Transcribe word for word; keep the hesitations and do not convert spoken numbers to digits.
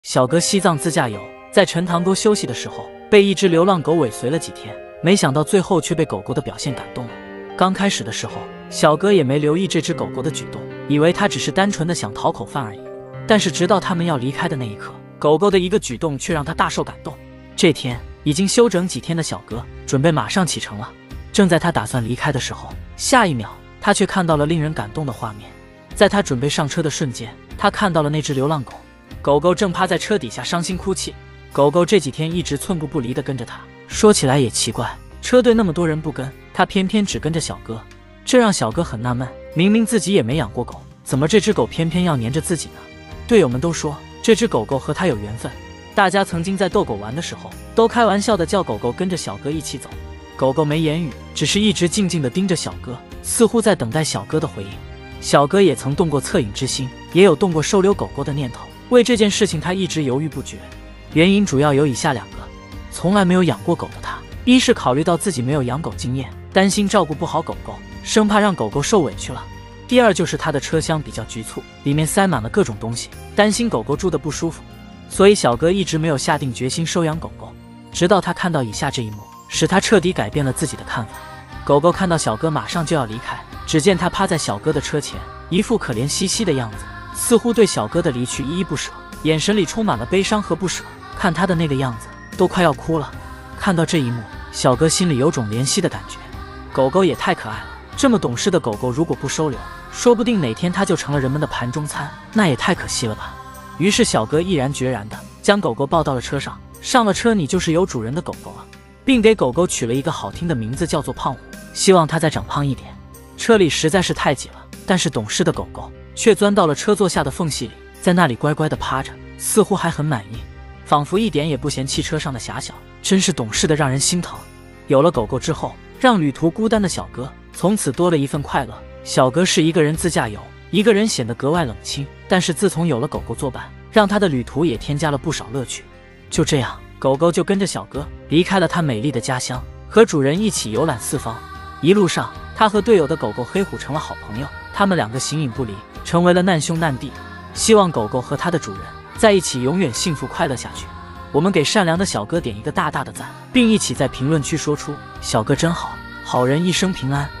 小哥西藏自驾游，在陈塘沟休息的时候，被一只流浪狗尾随了几天，没想到最后却被狗狗的表现感动了。刚开始的时候，小哥也没留意这只狗狗的举动，以为它只是单纯的想讨口饭而已。但是直到他们要离开的那一刻，狗狗的一个举动却让他大受感动。这天，已经休整几天的小哥准备马上启程了。正在他打算离开的时候，下一秒他却看到了令人感动的画面。在他准备上车的瞬间，他看到了那只流浪狗。狗狗正趴在车底下伤心哭泣。狗狗这几天一直寸步不离地跟着他。说起来也奇怪，车队那么多人不跟，他偏偏只跟着小哥，这让小哥很纳闷。明明自己也没养过狗，怎么这只狗偏偏要黏着自己呢？队友们都说这只狗狗和他有缘分。大家曾经在逗狗玩的时候，都开玩笑的叫狗狗跟着小哥一起走。狗狗没言语，只是一直静静地盯着小哥，似乎在等待小哥的回应。小哥也曾动过恻隐之心，也有动过收留狗狗的念头。为这件事情他一直犹豫不决，原因主要有以下两个。从来没有养过狗的他，一是考虑到自己没有养狗经验，担心照顾不好狗狗，生怕让狗狗受委屈了。第二就是他的车厢比较局促，里面塞满了各种东西，担心狗狗住得不舒服，所以小哥一直没有下定决心收养狗狗。直到他看到以下这一幕，使他彻底改变了自己的看法。狗狗看到小哥马上就要离开，只见他趴在小哥的车前，一副可怜兮兮的样子，似乎对小哥的离去依依不舍，眼神里充满了悲伤和不舍，看他的那个样子都快要哭了。看到这一幕，小哥心里有种怜惜的感觉。狗狗也太可爱了，这么懂事的狗狗如果不收留，说不定哪天它就成了人们的盘中餐，那也太可惜了吧。于是小哥毅然决然地将狗狗抱到了车上。上了车，你就是有主人的狗狗了，并给狗狗取了一个好听的名字，叫做胖虎，希望它再长胖一点。车里实在是太挤了，但是懂事的狗狗却钻到了车座下的缝隙里，在那里乖乖地趴着，似乎还很满意，仿佛一点也不嫌弃车上的狭小，真是懂事的让人心疼。有了狗狗之后，让旅途孤单的小哥从此多了一份快乐。小哥是一个人自驾游，一个人显得格外冷清，但是自从有了狗狗作伴，让他的旅途也添加了不少乐趣。就这样，狗狗就跟着小哥离开了他美丽的家乡，和主人一起游览四方。一路上，他和队友的狗狗黑虎成了好朋友，他们两个形影不离，成为了难兄难弟。希望狗狗和它的主人在一起永远幸福快乐下去。我们给善良的小哥点一个大大的赞，并一起在评论区说出小哥真好，好人一生平安。